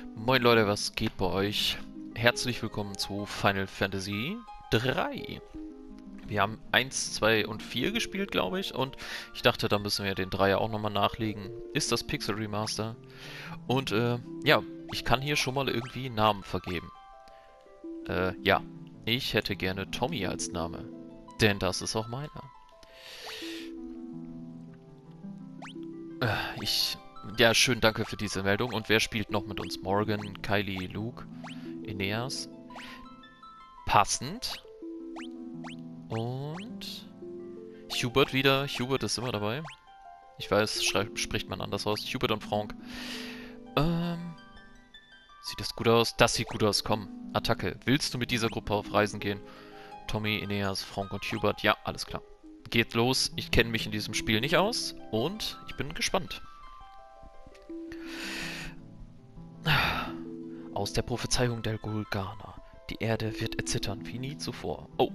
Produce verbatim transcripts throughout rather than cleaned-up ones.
Moin Leute, was geht bei euch? Herzlich willkommen zu Final Fantasy drei. Wir haben eins, zwei und vier gespielt, glaube ich, und ich dachte, da müssen wir den Dreier auch nochmal nachlegen. Ist das Pixel Remaster? Und äh, ja, ich kann hier schon mal irgendwie Namen vergeben. Äh, ja, ich hätte gerne Tommy als Name, denn das ist auch meiner. Äh, ich... Ja, schön, danke für diese Meldung. Und wer spielt noch mit uns? Morgan, Kylie, Luke, Eneas. Passend. Und Hubert wieder. Hubert ist immer dabei. Ich weiß, spricht man anders aus. Hubert und Frank. Ähm, sieht das gut aus? Das sieht gut aus. Komm, Attacke. Willst du mit dieser Gruppe auf Reisen gehen? Tommy, Eneas, Frank und Hubert. Ja, alles klar. Geht los. Ich kenne mich in diesem Spiel nicht aus. Und ich bin gespannt. Aus der Prophezeiung der Golgana. Die Erde wird erzittern wie nie zuvor. Oh.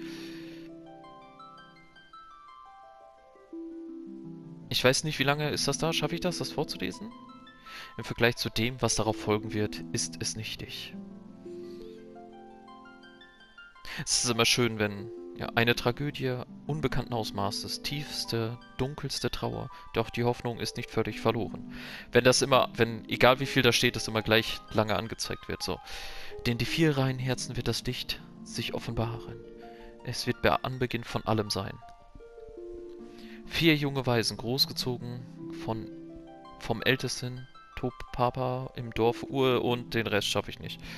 Ich weiß nicht, wie lange ist das da? Schaffe ich das, das vorzulesen? Im Vergleich zu dem, was darauf folgen wird, ist es nichtig. Es ist immer schön, wenn ja, eine Tragödie unbekannten Ausmaßes, tiefste, dunkelste Trauer, doch die Hoffnung ist nicht völlig verloren. Wenn das immer, wenn, egal wie viel da steht, das immer gleich lange angezeigt wird, so. Denn die vier reinen Herzen wird das Licht sich offenbaren. Es wird der Anbeginn von allem sein. Vier junge Waisen, großgezogen von, vom Ältesten, Top Papa im Dorf Ur und den Rest schaffe ich nicht.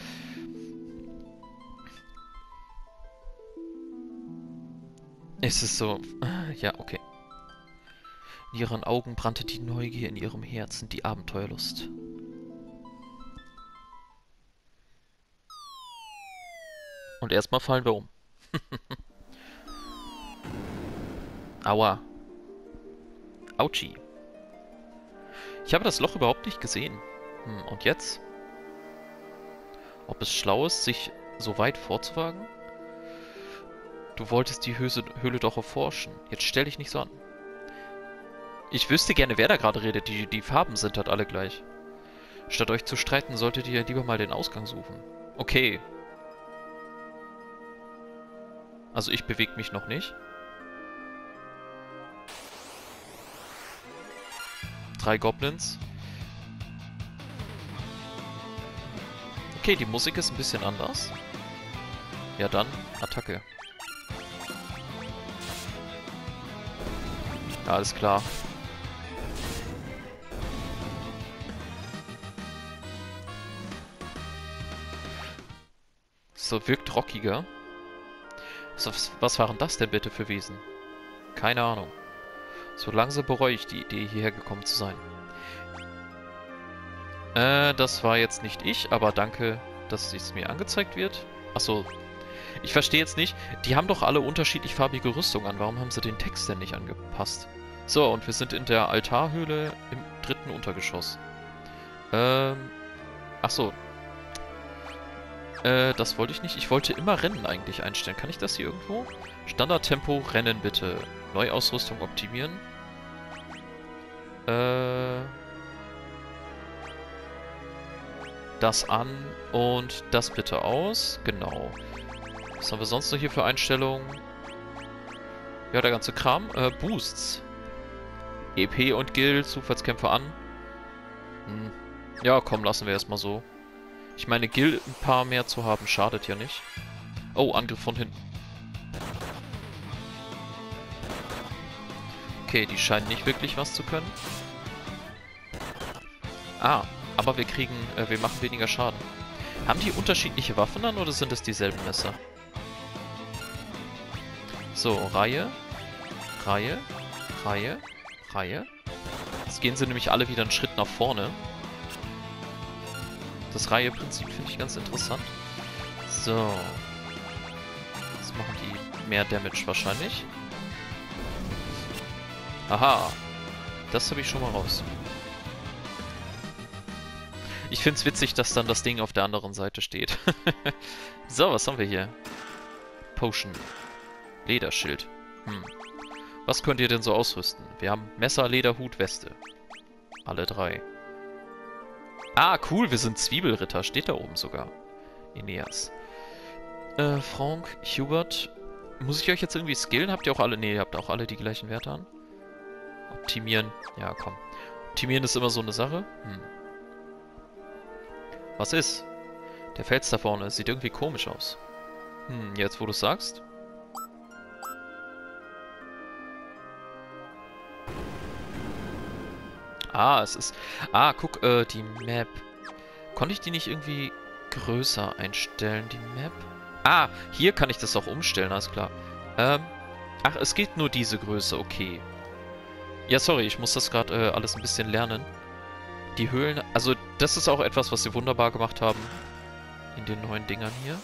Es ist so... Ja, okay. In ihren Augen brannte die Neugier, in ihrem Herzen die Abenteuerlust. Und erstmal fallen wir um. Aua. Autschi. Ich habe das Loch überhaupt nicht gesehen. Hm, und jetzt? Ob es schlau ist, sich so weit vorzuwagen? Du wolltest die Höse, Höhle doch erforschen. Jetzt stell dich nicht so an. Ich wüsste gerne, wer da gerade redet. Die, die Farben sind halt alle gleich. Statt euch zu streiten, solltet ihr lieber mal den Ausgang suchen. Okay. Also ich bewege mich noch nicht. Drei Goblins. Okay, die Musik ist ein bisschen anders. Ja dann, Attacke. Ja, alles klar. So, wirkt rockiger. Was, was waren das denn bitte für Wesen? Keine Ahnung. So langsam bereue ich die Idee, hierher gekommen zu sein. Äh, das war jetzt nicht ich, aber danke, dass es mir angezeigt wird. Achso, ich verstehe jetzt nicht. Die haben doch alle unterschiedlich farbige Rüstung an. Warum haben sie den Text denn nicht angepasst? So, und wir sind in der Altarhöhle im dritten Untergeschoss. Ähm, achso. Äh, das wollte ich nicht. Ich wollte immer Rennen eigentlich einstellen. Kann ich das hier irgendwo? Standardtempo, Rennen bitte. Neuausrüstung optimieren. Äh... Das an und das bitte aus. Genau. Was haben wir sonst noch hier für Einstellungen? Ja, der ganze Kram. Äh, Boosts. E P und Gil, Zufallskämpfer an. Hm. Ja, komm, lassen wir erstmal so. Ich meine, Gil ein paar mehr zu haben, schadet ja nicht. Oh, Angriff von hinten. Okay, die scheinen nicht wirklich was zu können. Ah, aber wir kriegen, äh, wir machen weniger Schaden. Haben die unterschiedliche Waffen dann oder sind es dieselben Messer? So, Reihe, Reihe, Reihe, Reihe. Jetzt gehen sie nämlich alle wieder einen Schritt nach vorne. Das Reihe-Prinzip finde ich ganz interessant. So. Jetzt machen die mehr Damage wahrscheinlich. Aha. Das habe ich schon mal raus. Ich finde es witzig, dass dann das Ding auf der anderen Seite steht. So, was haben wir hier? Potion. Lederschild. Hm. Was könnt ihr denn so ausrüsten? Wir haben Messer, Leder, Hut, Weste. Alle drei. Ah, cool, wir sind Zwiebelritter. Steht da oben sogar. Aeneas. Äh, Frank, Hubert. Muss ich euch jetzt irgendwie skillen? Habt ihr auch alle... Ne, ihr habt auch alle die gleichen Werte an. Optimieren. Ja, komm. Optimieren ist immer so eine Sache. Hm. Was ist? Der Fels da vorne sieht irgendwie komisch aus. Hm, jetzt wo du sagst. Ah, es ist... Ah, guck, äh, die Map. Konnte ich die nicht irgendwie größer einstellen, die Map? Ah, hier kann ich das auch umstellen, alles klar. Ähm, ach, es geht nur diese Größe, okay. Ja, sorry, ich muss das gerade äh, alles ein bisschen lernen. Die Höhlen, also das ist auch etwas, was sie wunderbar gemacht haben in den neuen Dingern hier.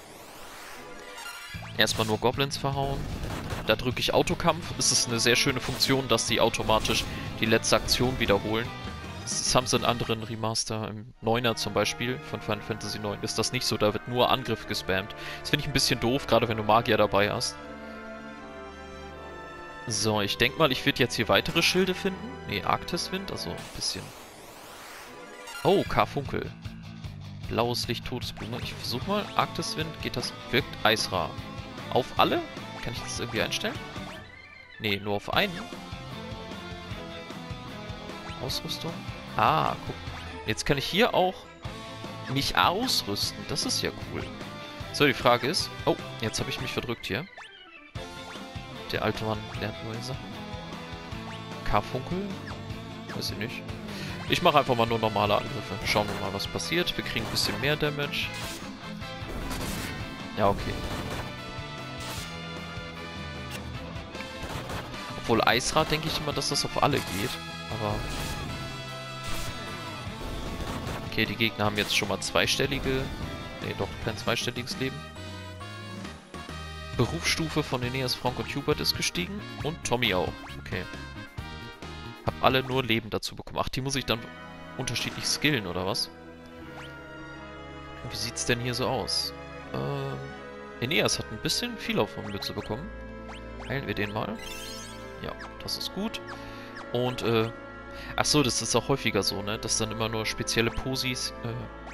Erstmal nur Goblins verhauen. Da drücke ich Autokampf. Es ist eine sehr schöne Funktion, dass die automatisch die letzte Aktion wiederholen. Das haben sie in anderen Remaster, im Neuner zum Beispiel, von Final Fantasy neun, ist das nicht so, da wird nur Angriff gespammt. Das finde ich ein bisschen doof, gerade wenn du Magier dabei hast. So, ich denke mal, ich werde jetzt hier weitere Schilde finden. Ne, Arktiswind, also ein bisschen. Oh, Karfunkel. Blaues Licht, Todesblume. Ich versuche mal, Arktiswind, geht das, wirkt Eisra. Auf alle? Kann ich das irgendwie einstellen? Ne, nur auf einen. Ausrüstung. Ah, guck. Jetzt kann ich hier auch mich ausrüsten. Das ist ja cool. So, die Frage ist... Oh, jetzt habe ich mich verdrückt hier. Der alte Mann lernt neue Sachen. Karfunkel? Weiß ich nicht. Ich mache einfach mal nur normale Angriffe. Schauen wir mal, was passiert. Wir kriegen ein bisschen mehr Damage. Ja, okay. Obwohl Eisrad denke ich immer, dass das auf alle geht. Aber... Okay, die Gegner haben jetzt schon mal zweistellige... Ne, doch kein zweistelliges Leben. Berufsstufe von Aeneas, Frank und Hubert ist gestiegen. Und Tommy auch. Okay. Hab alle nur Leben dazu bekommen. Ach, die muss ich dann unterschiedlich skillen, oder was? Wie sieht's denn hier so aus? Ähm... Aeneas hat ein bisschen viel auf der Mütze bekommen. Heilen wir den mal. Ja, das ist gut. Und, äh... Ach so, das ist auch häufiger so, ne? Dass dann immer nur spezielle Posis, äh...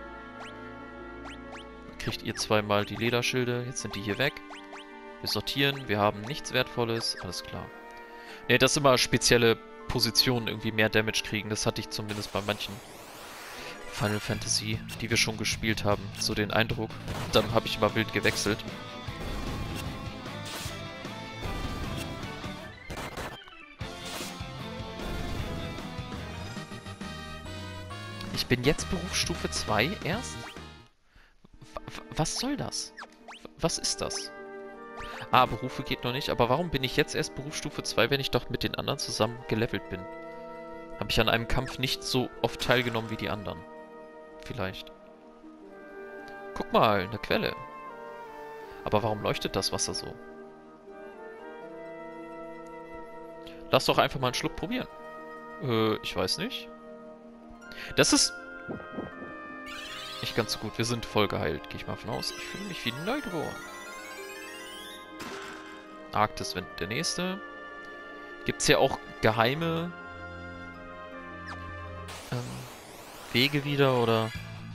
kriegt ihr zweimal die Lederschilde. Jetzt sind die hier weg. Wir sortieren. Wir haben nichts Wertvolles. Alles klar. Ne, dass immer spezielle Positionen irgendwie mehr Damage kriegen. Das hatte ich zumindest bei manchen Final Fantasy, die wir schon gespielt haben. So den Eindruck. Dann habe ich immer wild gewechselt. Ich bin jetzt Berufsstufe zwei erst? W- was soll das? W- was ist das? Ah, Berufe geht noch nicht, aber warum bin ich jetzt erst Berufsstufe zwei, wenn ich doch mit den anderen zusammen gelevelt bin? Habe ich an einem Kampf nicht so oft teilgenommen wie die anderen? Vielleicht. Guck mal, eine Quelle. Aber warum leuchtet das Wasser so? Lass doch einfach mal einen Schluck probieren. Äh, ich weiß nicht. Das ist... nicht ganz so gut. Wir sind voll geheilt, gehe ich mal von aus. Ich fühle mich wie neugeboren. Arktiswind, der nächste. Gibt es ja auch geheime ähm, Wege wieder, oder?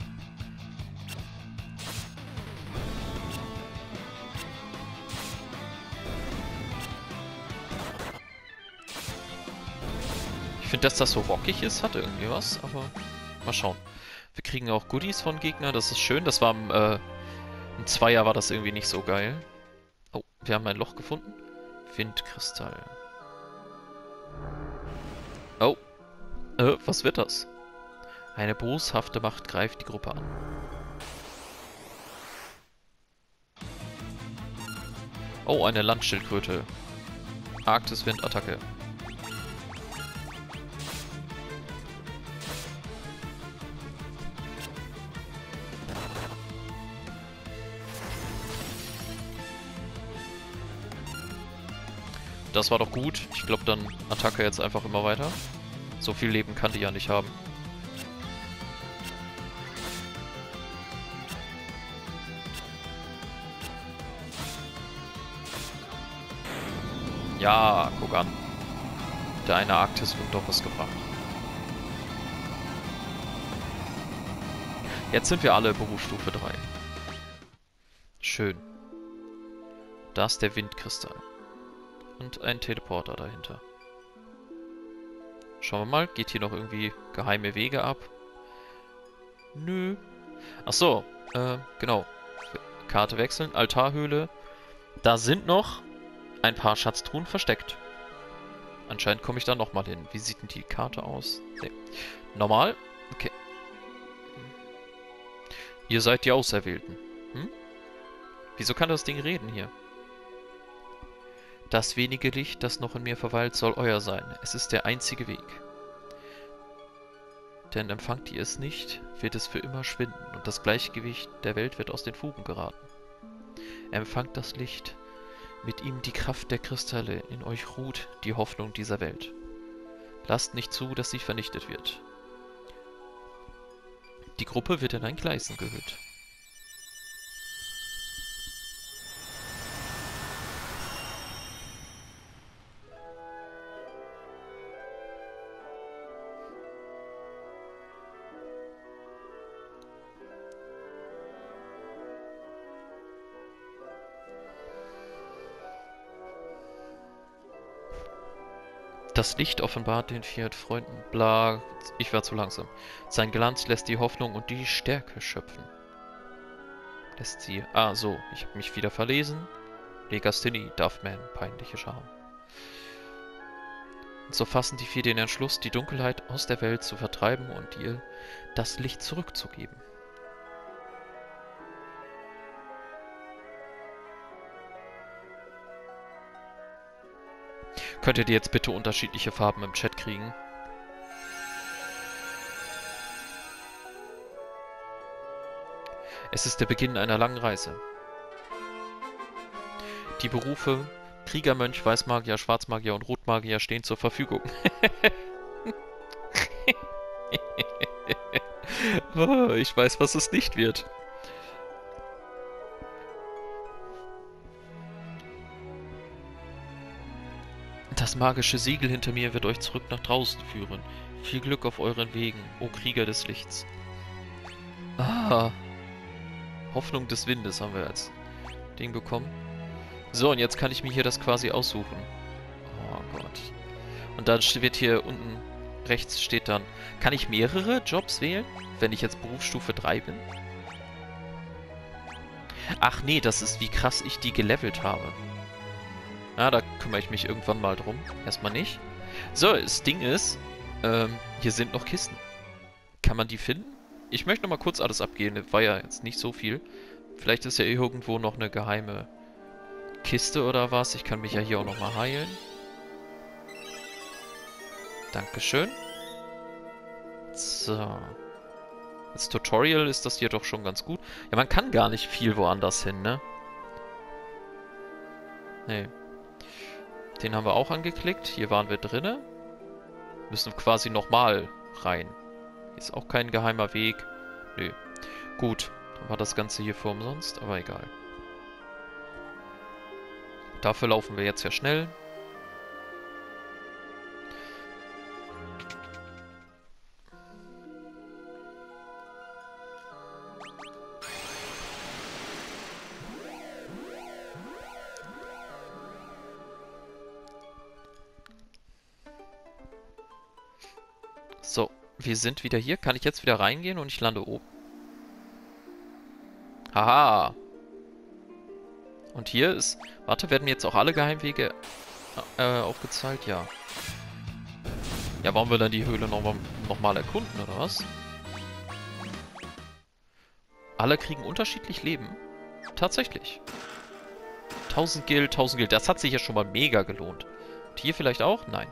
Ich finde, dass das so rockig ist, hat irgendwie was, aber mal schauen. Wir kriegen auch Goodies von Gegnern, das ist schön. Das war im, äh, im Zweier war das irgendwie nicht so geil. Oh, wir haben ein Loch gefunden. Windkristall. Oh. Äh, was wird das? Eine boshafte Macht greift die Gruppe an. Oh, eine Landschildkröte. Arktiswind-Attacke. Das war doch gut. Ich glaube, dann Attacke jetzt einfach immer weiter. So viel Leben kann die ja nicht haben. Ja, guck an. Der eine Arktis wird doch was gebracht. Jetzt sind wir alle Berufsstufe drei. Schön. Da ist der Windkristall. Und ein Teleporter dahinter. Schauen wir mal, geht hier noch irgendwie geheime Wege ab? Nö. Ach so, äh, genau. Karte wechseln, Altarhöhle. Da sind noch ein paar Schatztruhen versteckt. Anscheinend komme ich da nochmal hin. Wie sieht denn die Karte aus? Nee. Normal? Okay. Ihr seid die Auserwählten. Hm? Wieso kann das Ding reden hier? Das wenige Licht, das noch in mir verweilt, soll euer sein. Es ist der einzige Weg. Denn empfangt ihr es nicht, wird es für immer schwinden und das Gleichgewicht der Welt wird aus den Fugen geraten. Empfangt das Licht, mit ihm die Kraft der Kristalle, in euch ruht die Hoffnung dieser Welt. Lasst nicht zu, dass sie vernichtet wird. Die Gruppe wird in ein Gleisen gehüllt. Das Licht offenbart den vier Freunden. Bla, ich war zu langsam. Sein Glanz lässt die Hoffnung und die Stärke schöpfen. Lässt sie... Ah, so. Ich habe mich wieder verlesen. Legasthenie, Duffman, peinliche Scham. Und so fassen die vier den Entschluss, die Dunkelheit aus der Welt zu vertreiben und ihr das Licht zurückzugeben. Könntet ihr jetzt bitte unterschiedliche Farben im Chat kriegen? Es ist der Beginn einer langen Reise. Die Berufe Kriegermönch, Weißmagier, Schwarzmagier und Rotmagier stehen zur Verfügung. Oh, ich weiß, was es nicht wird. Das magische Siegel hinter mir wird euch zurück nach draußen führen. Viel Glück auf euren Wegen, o Krieger des Lichts. Ah. Hoffnung des Windes haben wir als Ding bekommen. So, und jetzt kann ich mir hier das quasi aussuchen. Oh Gott. Und dann wird hier unten rechts steht dann, kann ich mehrere Jobs wählen, wenn ich jetzt Berufsstufe drei bin? Ach nee, das ist wie krass ich die gelevelt habe. Na, da kümmere ich mich irgendwann mal drum. Erstmal nicht. So, das Ding ist, ähm, hier sind noch Kisten. Kann man die finden? Ich möchte noch mal kurz alles abgehen. War ja jetzt nicht so viel. Vielleicht ist ja irgendwo noch eine geheime Kiste oder was. Ich kann mich ja hier auch noch mal heilen. Dankeschön. So. Als Tutorial ist das hier doch schon ganz gut. Ja, man kann gar nicht viel woanders hin, ne? Nee. Den haben wir auch angeklickt. Hier waren wir drinne. Müssen quasi nochmal rein. Hier ist auch kein geheimer Weg. Nö. Gut. Dann war das Ganze hier für umsonst, aber egal. Dafür laufen wir jetzt ja schnell. So, wir sind wieder hier. Kann ich jetzt wieder reingehen und ich lande oben? Haha. Und hier ist... Warte, werden mir jetzt auch alle Geheimwege äh, aufgezeigt? Ja. Ja, wollen wir dann die Höhle nochmal noch mal erkunden, oder was? Alle kriegen unterschiedlich Leben. Tatsächlich. tausend Gil, tausend Gil. Das hat sich ja schon mal mega gelohnt. Und hier vielleicht auch? Nein.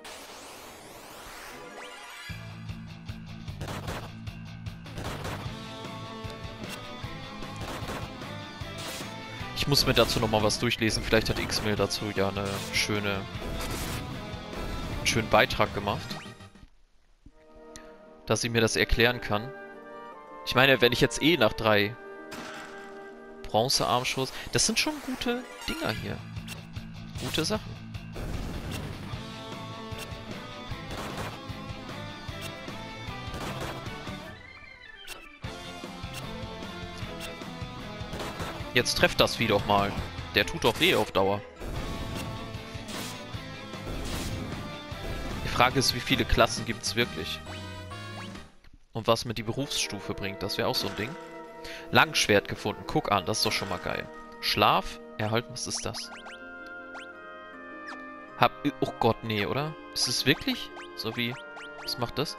Ich muss mir dazu nochmal was durchlesen. Vielleicht hat X-Mail dazu ja eine schöne, einen schönen Beitrag gemacht. Dass sie mir das erklären kann. Ich meine, wenn ich jetzt eh nach drei Bronzearmschuss... Das sind schon gute Dinger hier. Gute Sachen. Jetzt trefft das Vieh doch mal. Der tut doch weh auf Dauer. Die Frage ist, wie viele Klassen gibt es wirklich? Und was mir die Berufsstufe bringt, das wäre auch so ein Ding. Langschwert gefunden. Guck an, das ist doch schon mal geil. Schlaf erhalten, was ist das? Hab... Oh Gott, nee, oder? Ist es wirklich? So wie... Was macht das?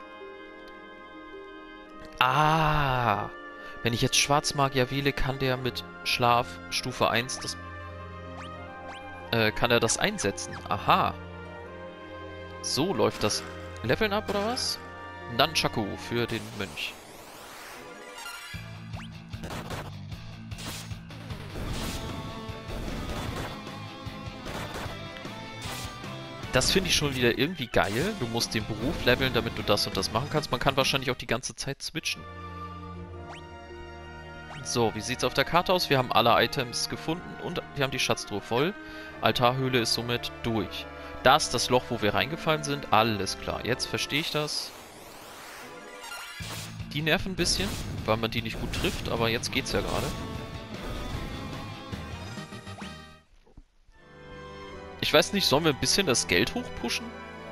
Ah! Wenn ich jetzt Schwarzmagier wähle, kann der mit Schlaf Stufe eins das... Äh, kann er das einsetzen. Aha. So läuft das Leveln ab, oder was? Nunchaku für den Mönch. Das finde ich schon wieder irgendwie geil. Du musst den Beruf leveln, damit du das und das machen kannst. Man kann wahrscheinlich auch die ganze Zeit switchen. So, wie sieht's auf der Karte aus? Wir haben alle Items gefunden und wir haben die Schatztruhe voll. Altarhöhle ist somit durch. Da ist das Loch, wo wir reingefallen sind. Alles klar. Jetzt verstehe ich das. Die nerven ein bisschen, weil man die nicht gut trifft, aber jetzt geht's ja gerade. Ich weiß nicht, sollen wir ein bisschen das Geld hochpushen?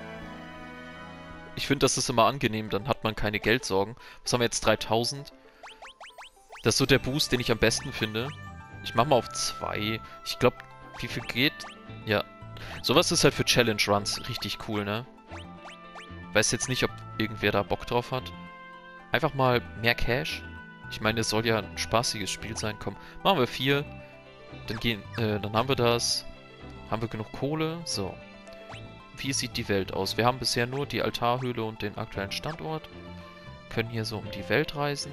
Ich finde, das ist immer angenehm, dann hat man keine Geldsorgen. Was haben wir jetzt? dreitausend? Das ist so der Boost, den ich am besten finde. Ich mach mal auf zwei. Ich glaube, wie viel geht? Ja. Sowas ist halt für Challenge Runs richtig cool, ne? Weiß jetzt nicht, ob irgendwer da Bock drauf hat. Einfach mal mehr Cash. Ich meine, es soll ja ein spaßiges Spiel sein. Komm, machen wir vier. Dann gehen, äh, dann haben wir das. Haben wir genug Kohle? So. Wie sieht die Welt aus? Wir haben bisher nur die Altarhöhle und den aktuellen Standort. Können hier so um die Welt reisen.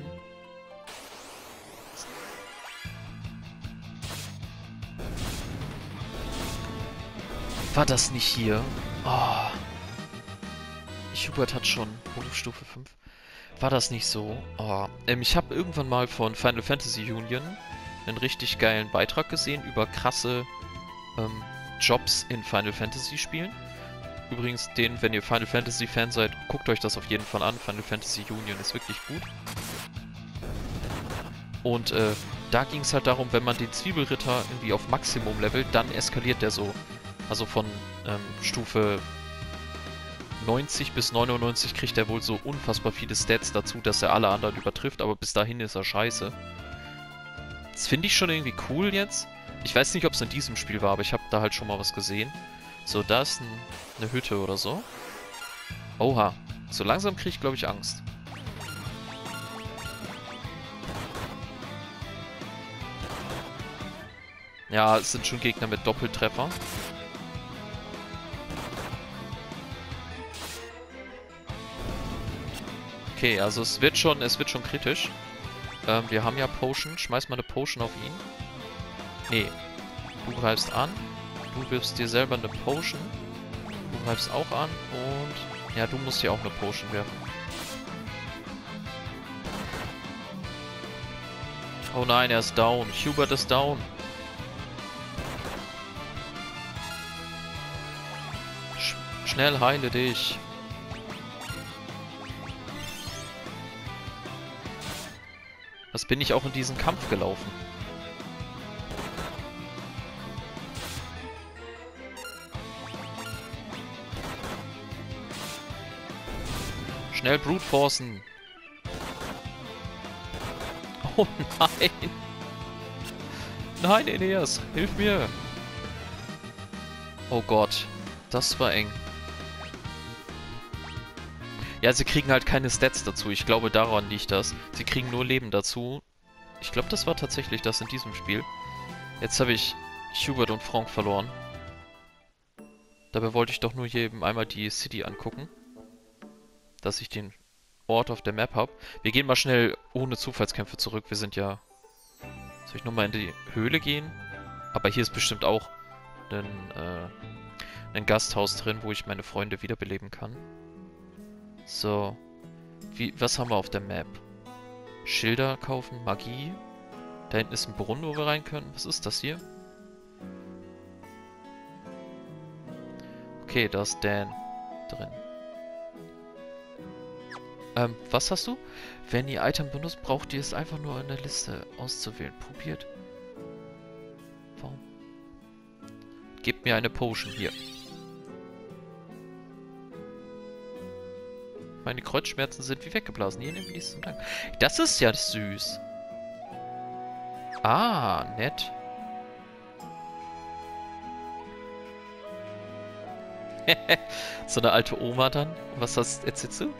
War das nicht hier? Oh. Hubert hat schon Berufsstufe fünf. War das nicht so? Oh. Ähm, ich habe irgendwann mal von Final Fantasy Union einen richtig geilen Beitrag gesehen über krasse ähm, Jobs in Final Fantasy Spielen. Übrigens, den, wenn ihr Final Fantasy Fan seid, guckt euch das auf jeden Fall an. Final Fantasy Union ist wirklich gut. Und äh, da ging es halt darum, wenn man den Zwiebelritter irgendwie auf Maximum levelt, dann eskaliert der so. Also von ähm, Stufe neunzig bis neunundneunzig kriegt er wohl so unfassbar viele Stats dazu, dass er alle anderen übertrifft, aber bis dahin ist er scheiße. Das finde ich schon irgendwie cool jetzt. Ich weiß nicht, ob es in diesem Spiel war, aber ich habe da halt schon mal was gesehen. So, da ist ein, eine Hütte oder so. Oha. So langsam kriege ich, glaube ich, Angst. Ja, es sind schon Gegner mit Doppeltreffer. Okay, also es wird schon, es wird schon kritisch. Ähm, wir haben ja Potion. Schmeiß mal eine Potion auf ihn. Nee. Du greifst an. Du wirfst dir selber eine Potion. Du greifst auch an und... Ja, du musst hier auch eine Potion werfen. Oh nein, er ist down. Hubert ist down. Sch schnell heile dich. Was bin ich auch in diesen Kampf gelaufen? Schnell Brute Forcen. Oh nein. Nein, Eneas, hilf mir. Oh Gott, das war eng. Ja, sie kriegen halt keine Stats dazu. Ich glaube, daran liegt das. Sie kriegen nur Leben dazu. Ich glaube, das war tatsächlich das in diesem Spiel. Jetzt habe ich Hubert und Franck verloren. Dabei wollte ich doch nur hier eben einmal die City angucken. Dass ich den Ort auf der Map habe. Wir gehen mal schnell ohne Zufallskämpfe zurück. Wir sind ja... Soll ich nochmal in die Höhle gehen? Aber hier ist bestimmt auch ein, äh, ein Gasthaus drin, wo ich meine Freunde wiederbeleben kann. So. Wie, was haben wir auf der Map? Schilder kaufen, Magie. Da hinten ist ein Brunnen, wo wir rein können. Was ist das hier? Okay, da ist Dan drin. Ähm, was hast du? Wenn ihr Item benutzt, braucht ihr es einfach nur in der Liste auszuwählen. Probiert. Warum? Gebt mir eine Potion hier. Meine Kreuzschmerzen sind wie weggeblasen. Hier nehme ich es zum Dank. Das ist ja süß. Ah, nett. So eine alte Oma dann. Was hast du erzählst du?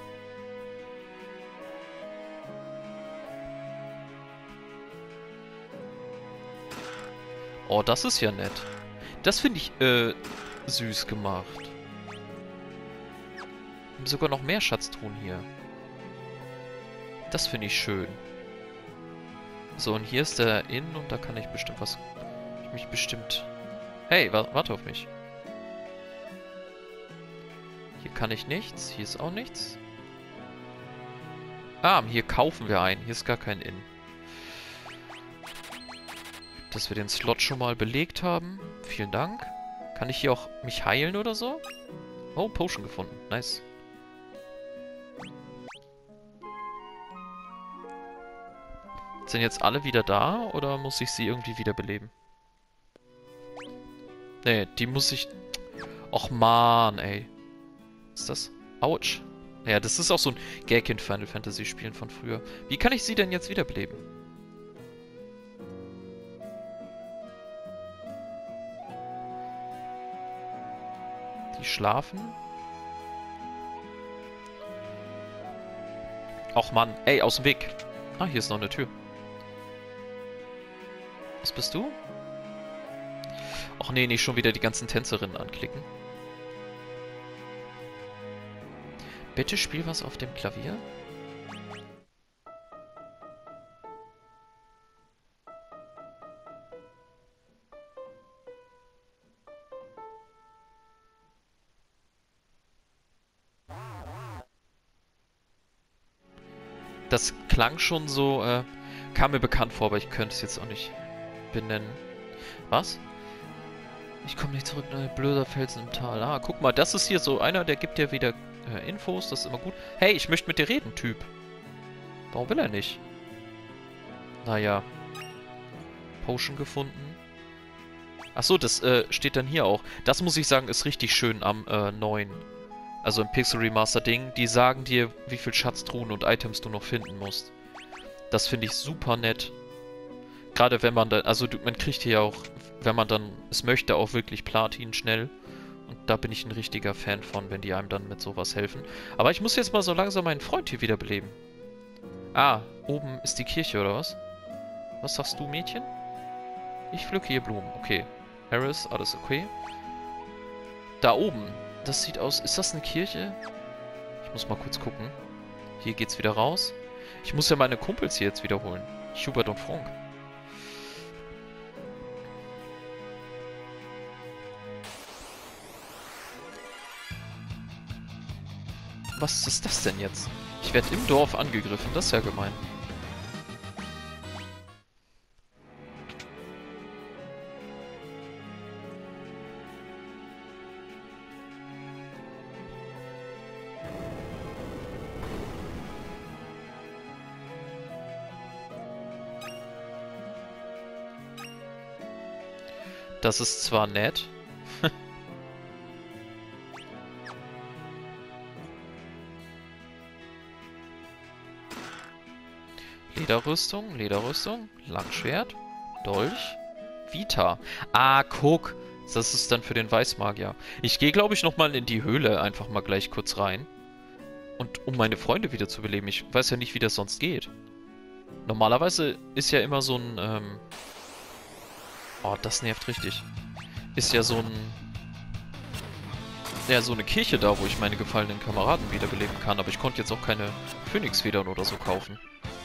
Oh, das ist ja nett. Das finde ich, äh, süß gemacht. Haben sogar noch mehr Schatztruhen hier. Das finde ich schön. So, und hier ist der Inn und da kann ich bestimmt was... Ich mich bestimmt... Hey, wa warte auf mich. Hier kann ich nichts. Hier ist auch nichts. Ah, hier kaufen wir ein. Hier ist gar kein Inn. Dass wir den Slot schon mal belegt haben. Vielen Dank. Kann ich hier auch mich heilen oder so? Oh, Potion gefunden. Nice. Sind jetzt alle wieder da oder muss ich sie irgendwie wiederbeleben? Nee, die muss ich... Och man, ey. Was ist das? Autsch. Ja, das ist auch so ein Gag in Final Fantasy Spielen von früher. Wie kann ich sie denn jetzt wiederbeleben? Die schlafen. Och Mann, ey, aus dem Weg. Ah, hier ist noch eine Tür. Was bist du? Och nee, nicht schon wieder die ganzen Tänzerinnen anklicken. Bitte spiel was auf dem Klavier. Das klang schon so, äh, kam mir bekannt vor, aber ich könnte es jetzt auch nicht benennen. Was? Ich komme nicht zurück, nur ein blöder Felsen im Tal. Ah, guck mal, das ist hier so einer, der gibt dir wieder äh, Infos, das ist immer gut. Hey, ich möchte mit dir reden, Typ. Warum will er nicht? Naja. Potion gefunden. Achso, das äh, steht dann hier auch. Das muss ich sagen, ist richtig schön am äh, neuen. Also im Pixel Remaster Ding. Die sagen dir, wie viel Schatztruhen und Items du noch finden musst. Das finde ich super nett. Gerade wenn man dann, also du, man kriegt hier auch, wenn man dann es möchte, auch wirklich Platin schnell. Und da bin ich ein richtiger Fan von, wenn die einem dann mit sowas helfen. Aber ich muss jetzt mal so langsam meinen Freund hier wiederbeleben. Ah, oben ist die Kirche, oder was? Was sagst du, Mädchen? Ich pflücke hier Blumen, okay. Harris, alles okay. Da oben, das sieht aus, ist das eine Kirche? Ich muss mal kurz gucken. Hier geht's wieder raus. Ich muss ja meine Kumpels hier jetzt wiederholen. Hubert und Frank. Was ist das denn jetzt? Ich werde im Dorf angegriffen, das ist ja gemein. Das ist zwar nett. Lederrüstung, Lederrüstung, Langschwert, Dolch, Vita. Ah, guck. Das ist dann für den Weißmagier. Ich gehe, glaube ich, nochmal in die Höhle einfach mal gleich kurz rein. Und um meine Freunde wieder zu beleben. Ich weiß ja nicht, wie das sonst geht. Normalerweise ist ja immer so ein... Ähm oh, das nervt richtig. Ist ja so ein... Ja, so eine Kirche da, wo ich meine gefallenen Kameraden wiederbeleben kann. Aber ich konnte jetzt auch keine Phönixfedern oder so kaufen.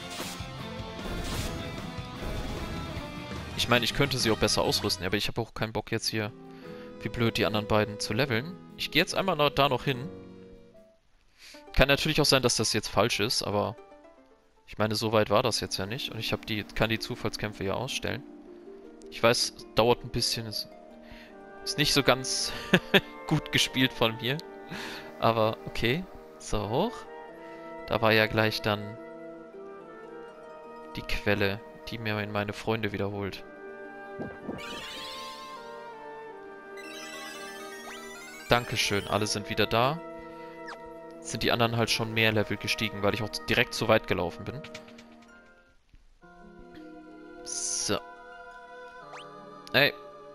Ich meine, ich könnte sie auch besser ausrüsten, aber ich habe auch keinen Bock jetzt hier, wie blöd, die anderen beiden zu leveln. Ich gehe jetzt einmal noch, da noch hin. Kann natürlich auch sein, dass das jetzt falsch ist, aber ich meine, so weit war das jetzt ja nicht. Und ich habe die, kann die Zufallskämpfe ja ausstellen. Ich weiß, es dauert ein bisschen, es ist nicht so ganz gut gespielt von mir. Aber okay, so hoch. Da war ja gleich dann die Quelle, die mir meine Freunde wiederholt. Dankeschön, alle sind wieder da. Sind die anderen halt schon mehr Level gestiegen, weil ich auch direkt zu weit gelaufen bin. So. Ey.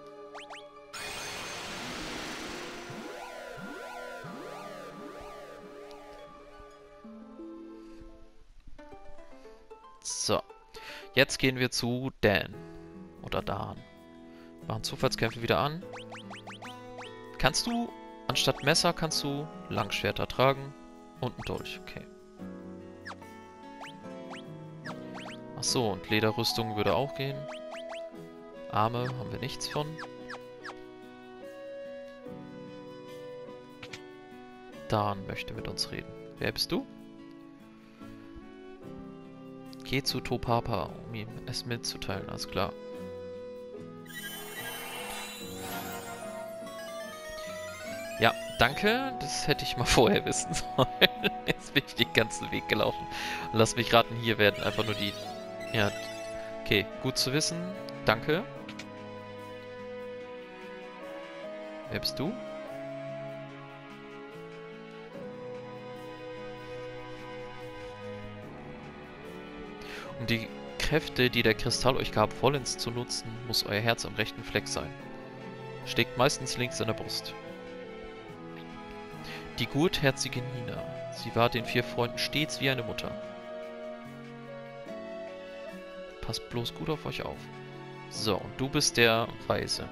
So. Jetzt gehen wir zu Dan. Oder Dan. Machen Zufallskämpfe wieder an. Kannst du, anstatt Messer, kannst du Langschwerter tragen und einen Dolch. Okay. Achso, und Lederrüstung würde auch gehen. Arme haben wir nichts von. Dan möchte mit uns reden. Wer bist du? Geh zu Topapa, um ihm es mitzuteilen, alles klar. Ja, danke. Das hätte ich mal vorher wissen sollen. Jetzt bin ich den ganzen Weg gelaufen. Lass mich raten, hier werden einfach nur die... Ja, okay, gut zu wissen. Danke. Wer bist du? Um die Kräfte, die der Kristall euch gab, vollends zu nutzen, muss euer Herz am rechten Fleck sein. Steckt meistens links in der Brust. Die gutherzige Nina. Sie war den vier Freunden stets wie eine Mutter. Passt bloß gut auf euch auf. So, und du bist der Weise.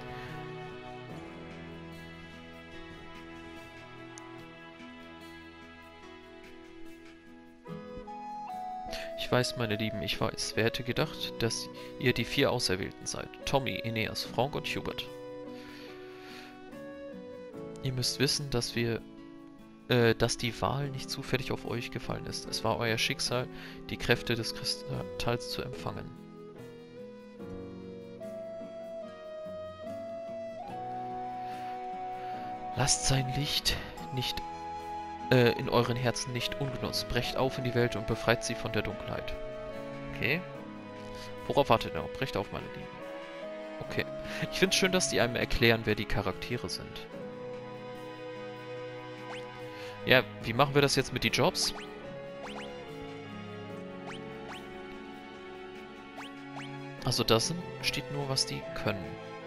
Ich weiß, meine Lieben, ich weiß. Wer hätte gedacht, dass ihr die vier Auserwählten seid? Tommy, Aeneas, Frank und Hubert. Ihr müsst wissen, dass wir, äh, dass die Wahl nicht zufällig auf euch gefallen ist. Es war euer Schicksal, die Kräfte des Kristalls zu empfangen. Lasst sein Licht nicht äh, in euren Herzen nicht ungenutzt. Brecht auf in die Welt und befreit sie von der Dunkelheit. Okay. Worauf wartet ihr noch? Brecht auf, meine Lieben. Okay. Ich finde es schön, dass die einem erklären, wer die Charaktere sind. Ja, wie machen wir das jetzt mit den Jobs? Also das steht nur, was die können.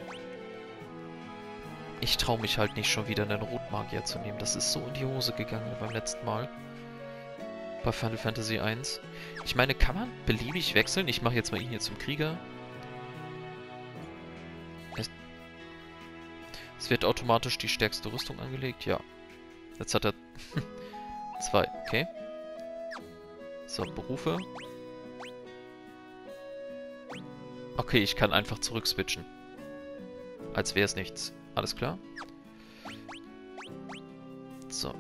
Ich traue mich halt nicht schon wieder einen Rotmagier zu nehmen. Das ist so in die Hose gegangen beim letzten Mal. Bei Final Fantasy eins. Ich meine, kann man beliebig wechseln? Ich mache jetzt mal ihn hier zum Krieger. Es, es wird automatisch die stärkste Rüstung angelegt, ja. Jetzt hat er zwei, okay. So, Berufe. Okay, ich kann einfach zurück switchen. Als wäre es nichts. Alles klar? So.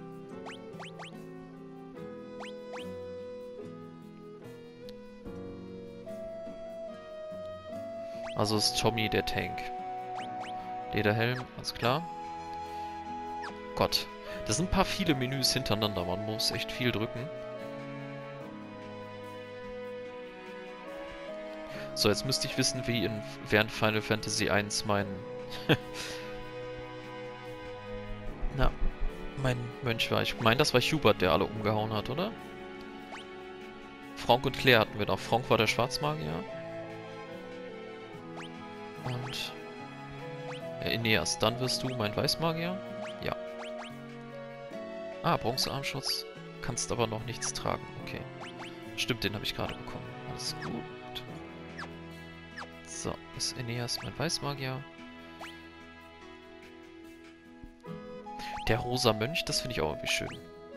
Also ist Tommy der Tank. Lederhelm, alles klar. Gott. Das sind ein paar viele Menüs hintereinander. Man muss echt viel drücken. So, jetzt müsste ich wissen, wie in während Final Fantasy eins mein... Na, mein Mönch war. Ich meine, das war Hubert, der alle umgehauen hat, oder? Frank und Claire hatten wir noch. Frank war der Schwarzmagier. Und... Ja, Aeneas, dann wirst du mein Weißmagier? Ja. Ah, Bronzearmschutz. Kannst aber noch nichts tragen. Okay. Stimmt, den habe ich gerade bekommen. Alles gut. So, ist Aeneas mein Weißmagier. Der rosa Mönch, das finde ich auch irgendwie schön.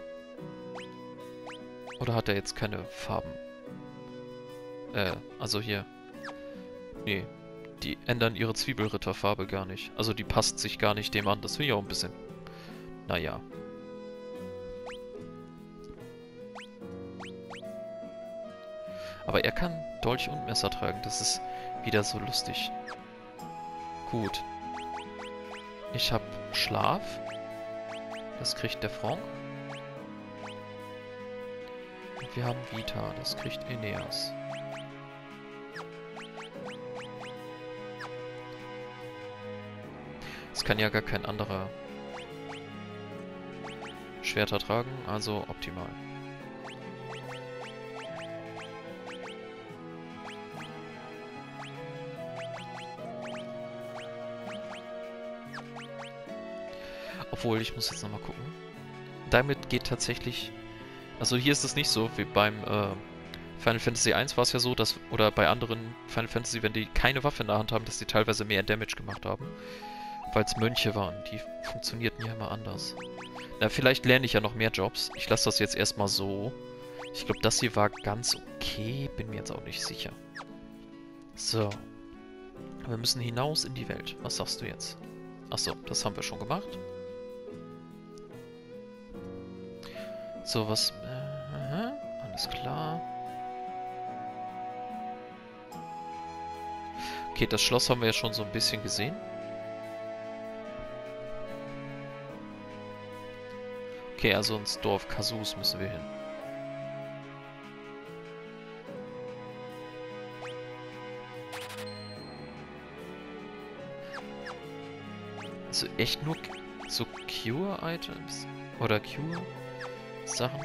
Oder hat er jetzt keine Farben? Äh, also hier. Nee. Die ändern ihre Zwiebelritterfarbe gar nicht. Also die passt sich gar nicht dem an. Das finde ich auch ein bisschen... Naja. Aber er kann Dolch und Messer tragen. Das ist wieder so lustig. Gut. Ich habe Schlaf. Das kriegt der Frank. Und wir haben Vita. Das kriegt Aeneas. kann ja gar kein anderer Schwerter tragen, also optimal. Obwohl, ich muss jetzt nochmal gucken. Damit geht tatsächlich... Also hier ist es nicht so, wie beim äh, Final Fantasy eins war es ja so, dass... Oder bei anderen Final Fantasy, wenn die keine Waffe in der Hand haben, dass die teilweise mehr Damage gemacht haben. Weil es Mönche waren. Die funktionierten ja immer anders. Na, vielleicht lerne ich ja noch mehr Jobs. Ich lasse das jetzt erstmal so. Ich glaube, das hier war ganz okay. Bin mir jetzt auch nicht sicher. So. Wir müssen hinaus in die Welt. Was sagst du jetzt? Achso, das haben wir schon gemacht. So, was... Äh, alles klar. Okay, das Schloss haben wir ja schon so ein bisschen gesehen. Okay, also ins Dorf Kasus müssen wir hin. Also echt nur so Cure-Items? Oder Cure-Sachen?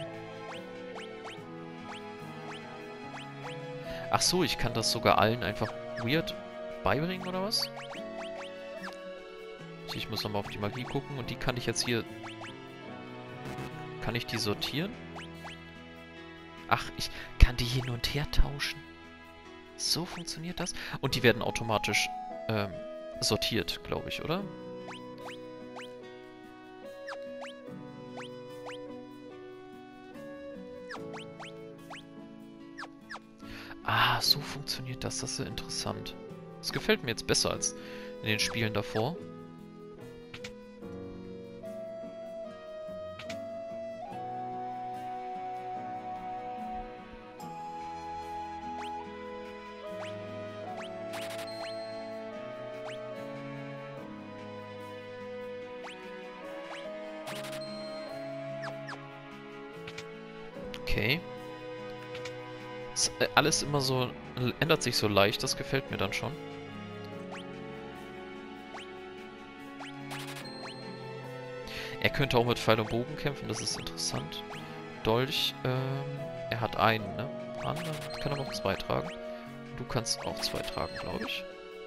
Ach so, ich kann das sogar allen einfach weird beibringen, oder was? Ich muss nochmal auf die Magie gucken und die kann ich jetzt hier... Kann ich die sortieren? Ach, ich kann die hin und her tauschen. So funktioniert das? Und die werden automatisch ähm, sortiert, glaube ich, oder? Ah, so funktioniert das. Das ist ja interessant. Das gefällt mir jetzt besser als in den Spielen davor. Okay. Ist alles immer so, ändert sich so leicht, das gefällt mir dann schon. Er könnte auch mit Pfeil und Bogen kämpfen, das ist interessant. Dolch, ähm, er hat einen, ne? Anderen kann er noch zwei tragen. Du kannst auch zwei tragen, glaube ich.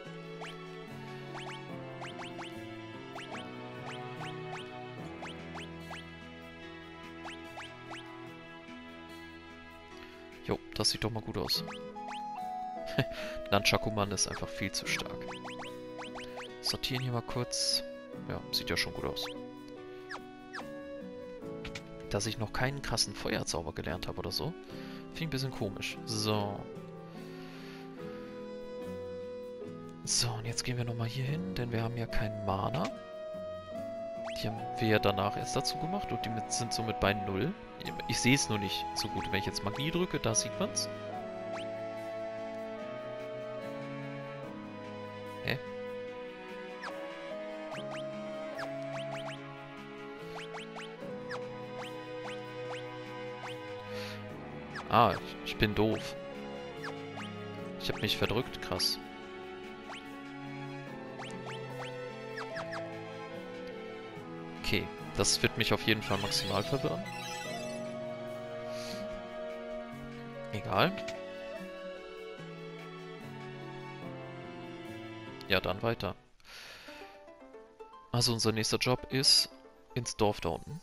Jo, das sieht doch mal gut aus. Nunchakuman ist einfach viel zu stark. Sortieren hier mal kurz. Ja, sieht ja schon gut aus. Dass ich noch keinen krassen Feuerzauber gelernt habe oder so. Finde ich ein bisschen komisch. So. So, und jetzt gehen wir nochmal hier hin, denn wir haben ja keinen Mana. Die haben wir ja danach erst dazu gemacht und die mit, sind somit bei null. Ich sehe es nur nicht so gut. Wenn ich jetzt Magie drücke, da sieht man's. Hä? Ah, ich, ich bin doof. Ich habe mich verdrückt, krass. Okay, das wird mich auf jeden Fall maximal verwirren. Egal. Ja, dann weiter. Also unser nächster Job ist ins Dorf da unten.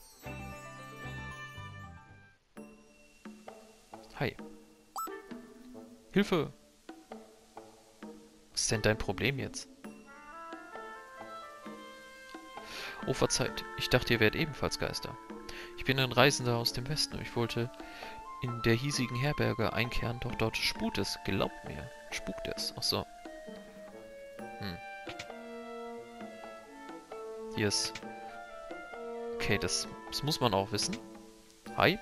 Hi. Hilfe! Was ist denn dein Problem jetzt? Oh, verzeiht. Ich dachte, ihr wärt ebenfalls Geister. Ich bin ein Reisender aus dem Westen und ich wollte in der hiesigen Herberge einkehren, doch dort spukt es. Glaubt mir. Spukt es. Ach so. Hm. Hier ist... Okay, das, das muss man auch wissen. Hi.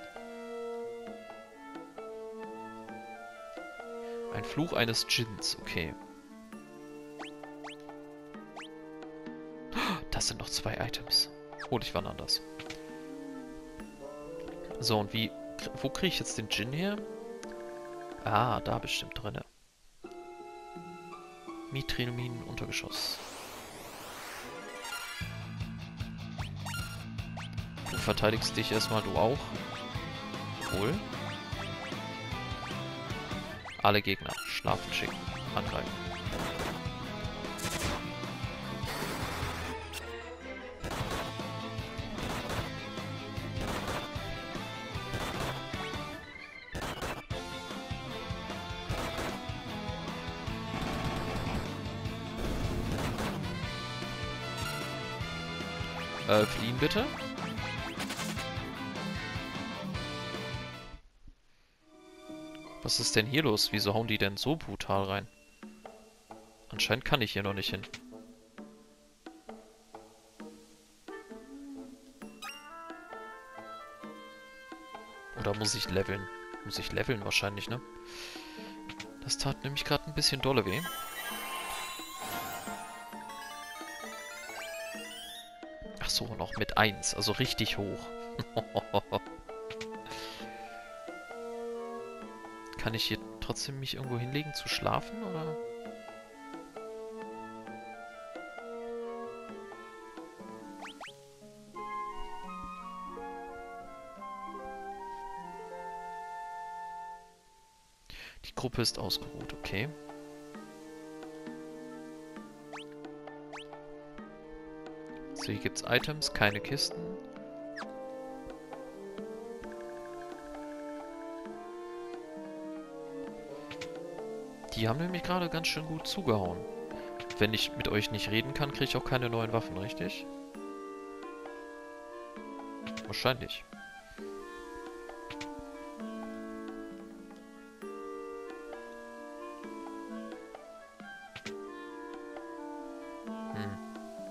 Ein Fluch eines Djinns. Okay. Das sind noch zwei Items. Hol ich wann anders. So, und wie... Wo kriege ich jetzt den Djinn her? Ah, da bestimmt drinne. Mitrinomin Untergeschoss. verteidigst dich erstmal, du auch. Wohl. Alle Gegner schlafen schicken. Angreifen. Äh, fliehen bitte. Was ist denn hier los? Wieso hauen die denn so brutal rein? Anscheinend kann ich hier noch nicht hin. Oder muss ich leveln? Muss ich leveln wahrscheinlich, ne? Das tat nämlich gerade ein bisschen dolle weh. Ach so, noch mit eins, also richtig hoch. Kann ich hier trotzdem mich irgendwo hinlegen zu schlafen, oder? Die Gruppe ist ausgeruht, okay. So, hier gibt's Items, keine Kisten. Die haben nämlich gerade ganz schön gut zugehauen. Wenn ich mit euch nicht reden kann, kriege ich auch keine neuen Waffen, richtig? Wahrscheinlich. Hm.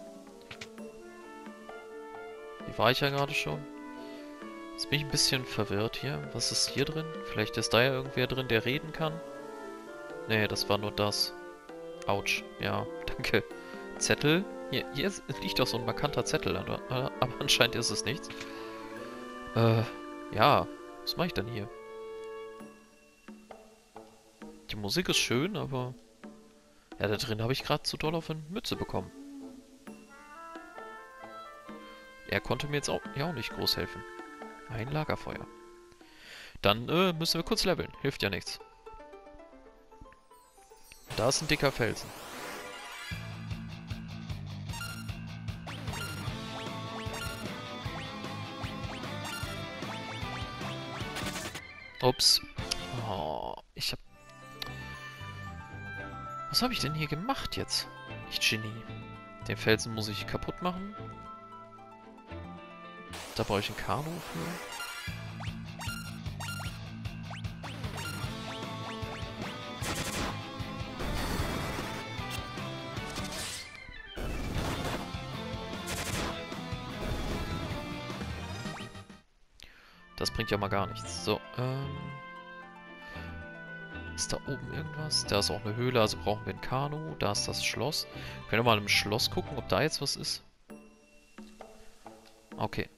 Hier war ich ja gerade schon. Jetzt bin ich ein bisschen verwirrt hier. Was ist hier drin? Vielleicht ist da ja irgendwer drin, der reden kann. Nee, das war nur das. Autsch. Ja, danke. Zettel. Hier, hier ist, liegt doch so ein markanter Zettel, aber, aber anscheinend ist es nichts. Äh, ja. Was mache ich denn hier? Die Musik ist schön, aber... Ja, da drin habe ich gerade zu doll auf eine Mütze bekommen. Er konnte mir jetzt auch, ja, auch nicht groß helfen. Ein Lagerfeuer. Dann äh, müssen wir kurz leveln. Hilft ja nichts. Da ist ein dicker Felsen. Ups. Oh, ich hab... Was habe ich denn hier gemacht jetzt? Ich Genie. Den Felsen muss ich kaputt machen. Da brauche ich ein Kanu für. Das bringt ja mal gar nichts. So, ähm... ist da oben irgendwas? Da ist auch eine Höhle, also brauchen wir ein Kanu. Da ist das Schloss. Können wir mal im Schloss gucken, ob da jetzt was ist? Okay.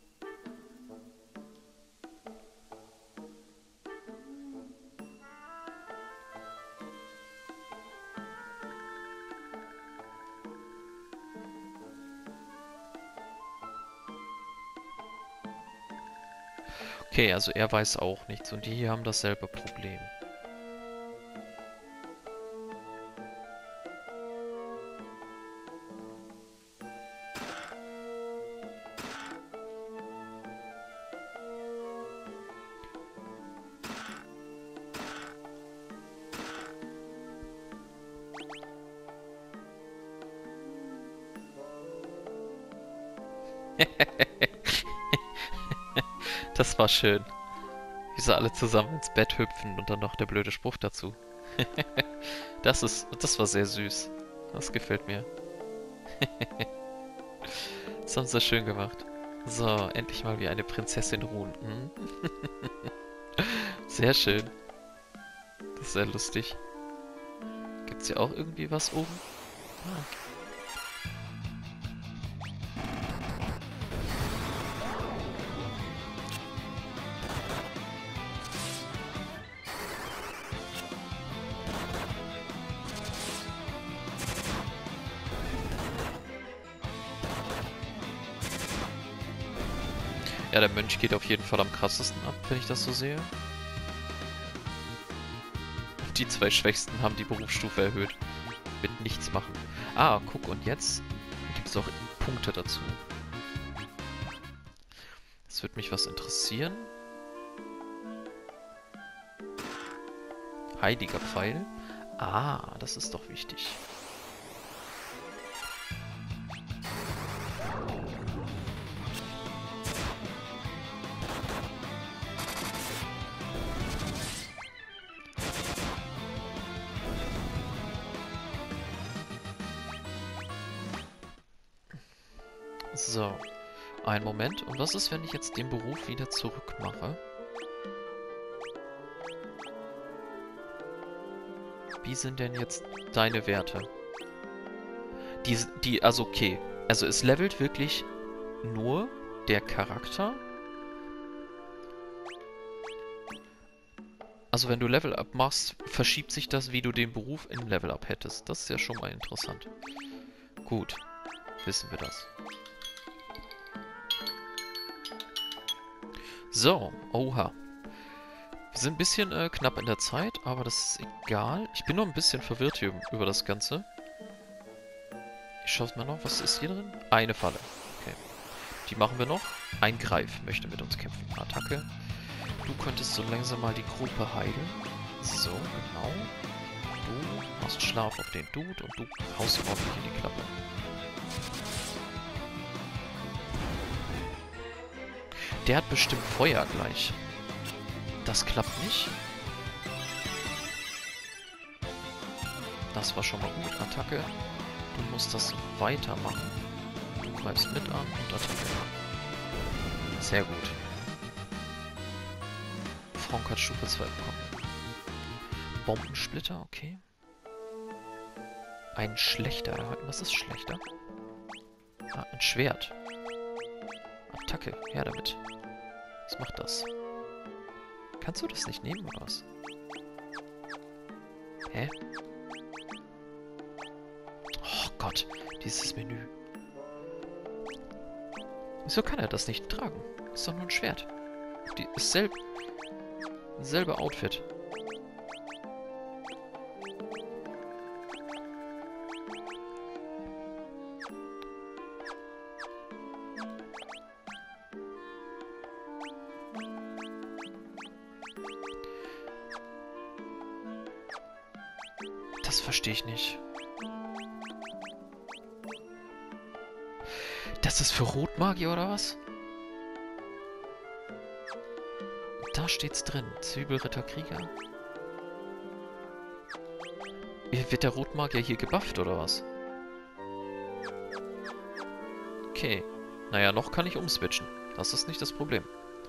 Okay, also er weiß auch nichts und die hier haben dasselbe Problem. Das war schön. Wie sie alle zusammen ins Bett hüpfen und dann noch der blöde Spruch dazu. Das ist, das war sehr süß. Das gefällt mir. Das haben sie schön gemacht. So, endlich mal wie eine Prinzessin ruhen. Hm? Sehr schön. Das ist sehr lustig. Gibt's hier auch irgendwie was oben? Ah. Ja, der Mönch geht auf jeden Fall am krassesten ab, wenn ich das so sehe. Die zwei Schwächsten haben die Berufsstufe erhöht. Mit nichts machen. Ah, guck, und jetzt gibt es auch Punkte dazu. Jetzt wird mich was interessieren. Heiliger Pfeil. Ah, das ist doch wichtig. So, einen Moment. Und was ist, wenn ich jetzt den Beruf wieder zurückmache? Wie sind denn jetzt deine Werte? Die, die, also okay. Also es levelt wirklich nur der Charakter. Also wenn du Level-Up machst, verschiebt sich das, wie du den Beruf im Level-Up hättest. Das ist ja schon mal interessant. Gut, wissen wir das. So, oha. Wir sind ein bisschen äh, knapp in der Zeit, aber das ist egal. Ich bin noch ein bisschen verwirrt hier über das Ganze. Ich schaue mal noch, was ist hier drin? Eine Falle. Okay. Die machen wir noch. Ein Greif möchte mit uns kämpfen. Attacke. Du könntest so langsam mal die Gruppe heilen. So, genau. Du machst Schlaf auf den Dude und du haust ihm ordentlich in die Klappe. Der hat bestimmt Feuer gleich. Das klappt nicht. Das war schon mal gut. Attacke. Du musst das weitermachen. Du greifst mit an und Attacke. Sehr gut. Frank hat Stufe zwei bekommen. Bombensplitter, okay. Ein Schlechter erhalten. Was ist Schlechter? Ah, ein Schwert. Attacke. Her damit. Was macht das? Kannst du das nicht nehmen, oder was? Hä? Oh Gott, dieses Menü. Wieso kann er das nicht tragen? Ist doch nur ein Schwert. Die ist selb selbe Outfit. Das verstehe ich nicht. Das ist für Rotmagier oder was? Da steht's drin. Zwiebelritter Krieger. Wird der Rotmagier hier gebufft oder was? Okay. Naja, noch kann ich umswitchen. Das ist nicht das Problem.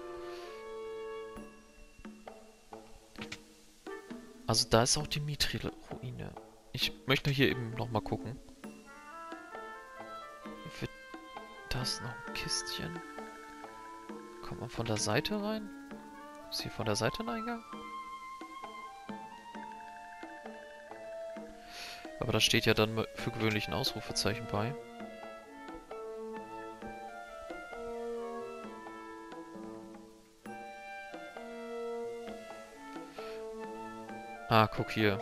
Also da ist auch die Mithril-Ruine. Ich möchte hier eben nochmal gucken. Wird das noch ein Kistchen? Kommt man von der Seite rein? Ist hier von der Seite ein Eingang? Aber da steht ja dann für gewöhnlich ein Ausrufezeichen bei. Ah, guck hier.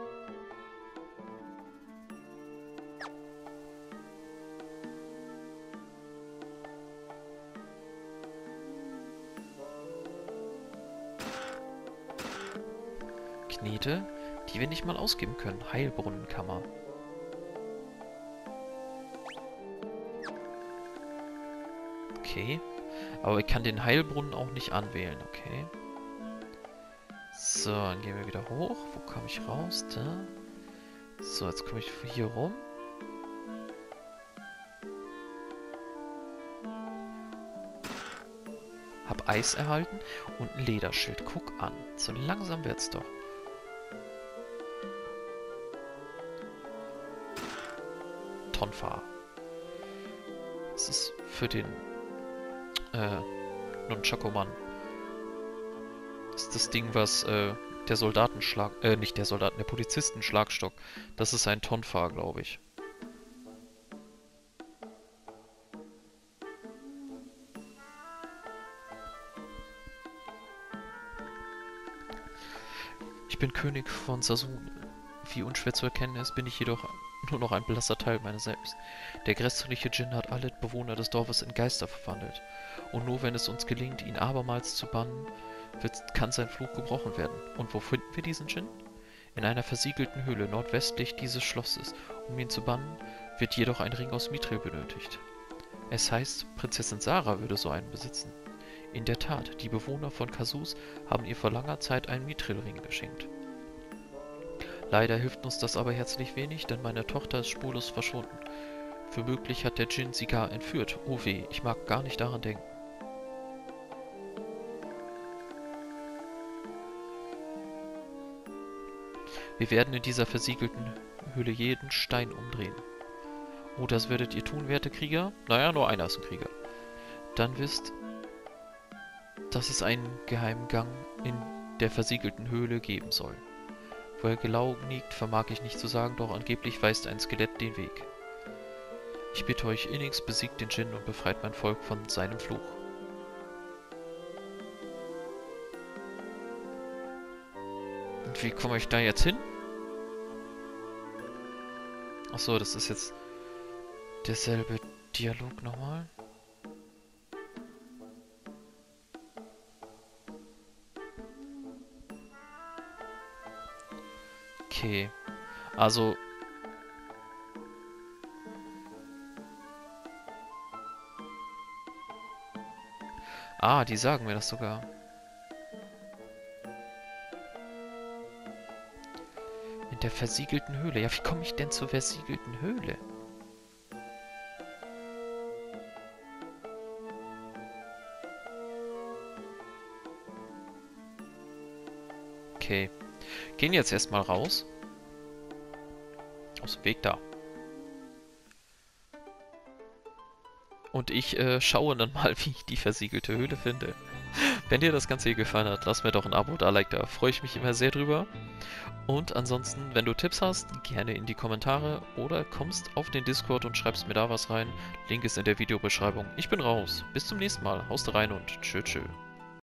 Knete, die wir nicht mal ausgeben können. Heilbrunnenkammer. Okay. Aber ich kann den Heilbrunnen auch nicht anwählen, okay. So, dann gehen wir wieder hoch. Wo komme ich raus? Da. So, jetzt komme ich hier rum. Hab Eis erhalten und ein Lederschild. Guck an. So langsam wird's doch. Tonfa. Das ist für den äh, Nunchaku-Mann. Das ist das Ding, was äh, der Soldatenschlag... Äh, nicht der Soldaten, der Polizistenschlagstock. Das ist ein Tonfa, glaube ich. Ich bin König von Sasune. Wie unschwer zu erkennen ist, bin ich jedoch nur noch ein blasser Teil meiner selbst. Der grässliche Djinn hat alle Bewohner des Dorfes in Geister verwandelt. Und nur wenn es uns gelingt, ihn abermals zu bannen, wird, kann sein Fluch gebrochen werden. Und wo finden wir diesen Djinn? In einer versiegelten Höhle nordwestlich dieses Schlosses. Um ihn zu bannen, wird jedoch ein Ring aus Mithril benötigt. Es heißt, Prinzessin Sara würde so einen besitzen. In der Tat, die Bewohner von Kasus haben ihr vor langer Zeit einen Mithrilring geschenkt. Leider hilft uns das aber herzlich wenig, denn meine Tochter ist spurlos verschwunden. Womöglich hat der Djinn sie gar entführt. Oh weh, ich mag gar nicht daran denken. Wir werden in dieser versiegelten Höhle jeden Stein umdrehen. Oh, das werdet ihr tun, werte Krieger? Naja, nur einer ist ein Krieger. Dann wisst, dass es einen geheimen Gang in der versiegelten Höhle geben soll. Wo er gelaufen liegt, vermag ich nicht zu sagen, doch angeblich weist ein Skelett den Weg. Ich bitte euch innigst, besiegt den Djinn und befreit mein Volk von seinem Fluch. Und wie komme ich da jetzt hin? Achso, das ist jetzt derselbe Dialog nochmal. Okay, also ah, die sagen mir das sogar. In der versiegelten Höhle. Ja, wie komme ich denn zur versiegelten Höhle? Okay. Gehen jetzt erstmal raus. Aus dem Weg da. Und ich äh, schaue dann mal, wie ich die versiegelte Höhle finde. Wenn dir das Ganze hier gefallen hat, lass mir doch ein Abo da, Like da. Freue ich mich immer sehr drüber. Und ansonsten, wenn du Tipps hast, gerne in die Kommentare oder kommst auf den Discord und schreibst mir da was rein. Link ist in der Videobeschreibung. Ich bin raus. Bis zum nächsten Mal. Haust rein und tschö tschö.